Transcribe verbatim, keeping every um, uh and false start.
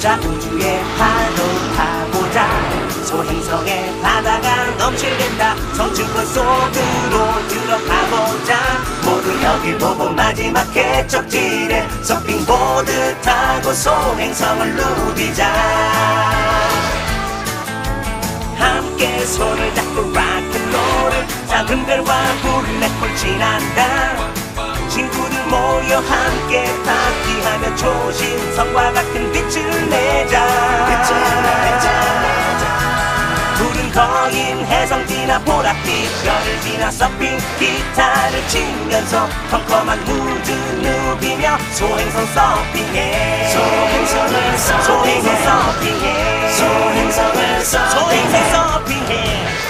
자 우주의 파도 타보자. 소행성의 바다가 넘실댄다. 성층권 속으로 들어가보자. 모두 여길 보고 마지막 개척지에 서핑보드 타고 소행성을 누비자. 함께 손을 잡고 락앤롤을 작은 별과 블랙홀 지난다. 친구들 모여 함께 파티하며 초신성과 같은 빛을 내자. 빛을 내자. 푸른 거인 해성 지나 보랏빛 별을 지나 서핑 기타를 치면서 컴컴한 우주 누비며 소행성 서핑해. 소행성을 서핑해. 소행성 서핑해. 소행성을 서핑해. 소행성 서핑해.